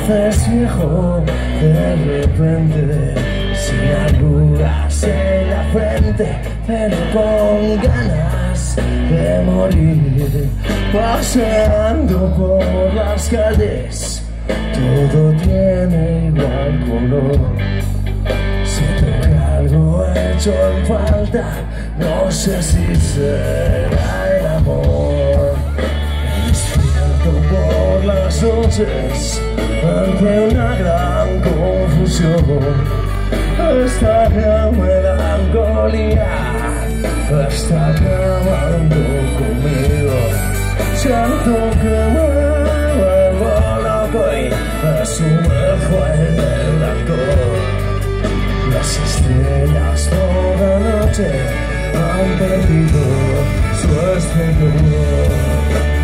haces viejo de repente, sin arrugas en la frente, pero con ganas de morir. Paseando por las calles, todo tiene igual color. Si toca algo hecho en falta, no sé si será el amor. Despierto por las noches ante una gran confusión. Esta gran melancolía está acabando conmigo. Siento que me vuelvo loco y me sumerjo en el alcohol. Las estrellas por la noche han perdido su esplendor.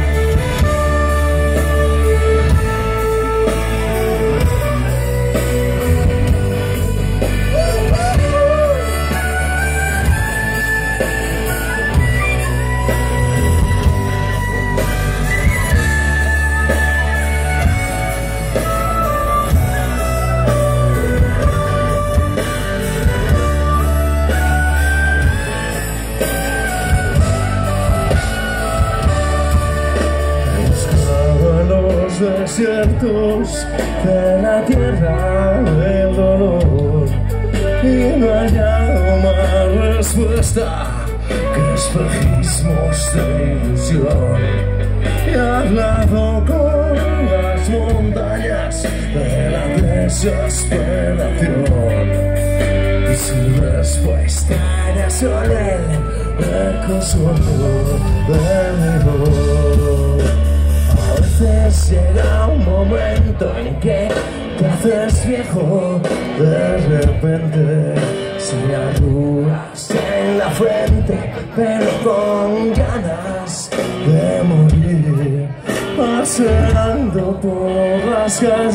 Desiertos de la tierra del dolor, y no he hallado más respuesta que espejismos de ilusión. Y he hablado con las montañas de la desesperación, y su respuesta era solo el consuelo de mi voz. A veces llega un momento en que te haces viejo de repente, sin arrugas en la frente, pero con ganas de morir. Paseando por las calles.